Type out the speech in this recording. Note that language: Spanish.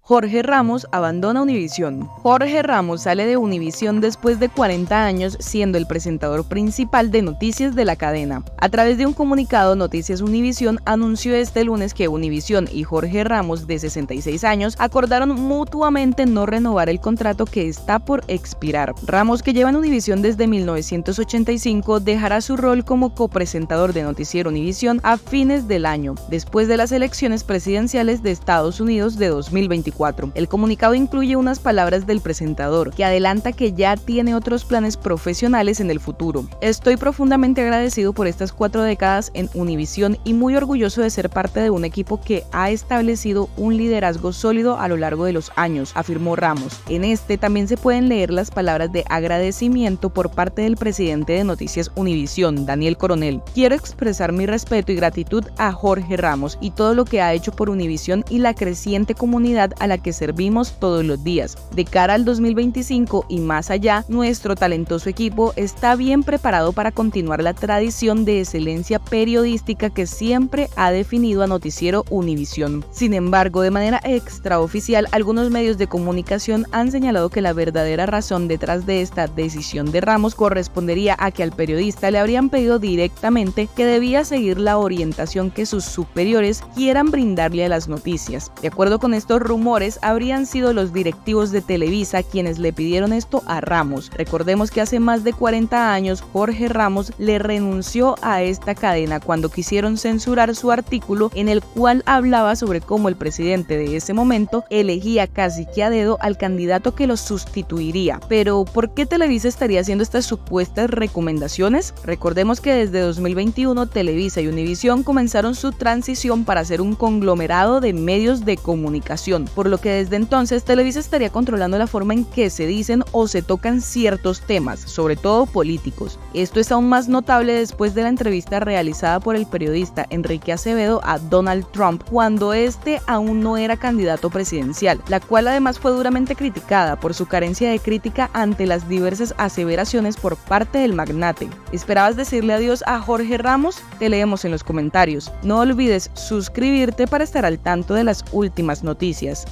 Jorge Ramos abandona Univisión. Jorge Ramos sale de Univisión después de 40 años siendo el presentador principal de noticias de la cadena. A través de un comunicado, Noticias Univisión anunció este lunes que Univisión y Jorge Ramos, de 66 años, acordaron mutuamente no renovar el contrato que está por expirar. Ramos, que lleva en Univisión desde 1985, dejará su rol como copresentador de Noticiero Univisión a fines del año, después de las elecciones presidenciales de Estados Unidos de 2024. El comunicado incluye unas palabras del presentador, que adelanta que ya tiene otros planes profesionales en el futuro. Estoy profundamente agradecido por estas 4 décadas en Univisión y muy orgulloso de ser parte de un equipo que ha establecido un liderazgo sólido a lo largo de los años, afirmó Ramos. En este también se pueden leer las palabras de agradecimiento por parte del presidente de Noticias Univisión, Daniel Coronel. Quiero expresar mi respeto y gratitud a Jorge Ramos y todo lo que ha hecho por Univisión y la creciente comunidad a la que servimos todos los días. De cara al 2025 y más allá, nuestro talentoso equipo está bien preparado para continuar la tradición de excelencia periodística que siempre ha definido a Noticiero Univisión. Sin embargo, de manera extraoficial, algunos medios de comunicación han señalado que la verdadera razón detrás de esta decisión de Ramos correspondería a que al periodista le habrían pedido directamente que debía seguir la orientación que sus superiores quieran brindarle a las noticias. De acuerdo con estos rumores, habrían sido los directivos de Televisa quienes le pidieron esto a Ramos. Recordemos que hace más de 40 años Jorge Ramos le renunció a esta cadena cuando quisieron censurar su artículo en el cual hablaba sobre cómo el presidente de ese momento elegía casi que a dedo al candidato que lo sustituiría. Pero ¿por qué Televisa estaría haciendo estas supuestas recomendaciones? Recordemos que desde 2021 Televisa y Univisión comenzaron su transición para ser un conglomerado de medios de comunicación, por lo que desde entonces Televisa estaría controlando la forma en que se dicen o se tocan ciertos temas, sobre todo políticos. Esto es aún más notable después de la entrevista realizada por el periodista Enrique Acevedo a Donald Trump cuando este aún no era candidato presidencial, la cual además fue duramente criticada por su carencia de crítica ante las diversas aseveraciones por parte del magnate. ¿Esperabas decirle adiós a Jorge Ramos? Te leemos en los comentarios. No olvides suscribirte para estar al tanto de las últimas noticias.